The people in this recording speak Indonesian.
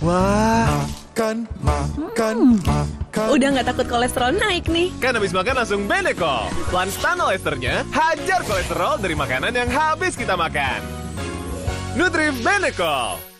Wah, makan. Udah nggak takut kolesterol naik nih. Kan habis makan langsung Benecol. Lanstan olesternya, hajar kolesterol dari makanan yang habis kita makan. Nutrif Benecol.